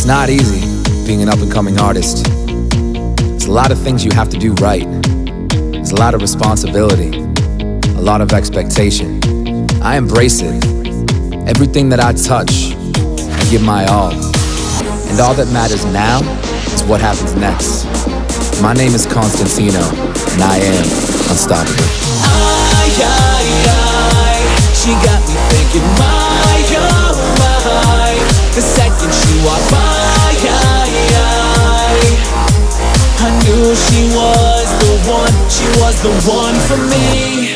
It's not easy being an up-and-coming artist. There's a lot of things you have to do right. There's a lot of responsibility, a lot of expectation. I embrace it. Everything that I touch, I give my all. And all that matters now is what happens next. My name is Constantino, and I am unstoppable. She got me thinking, my, oh my. The second she walked by, I knew she was the one for me.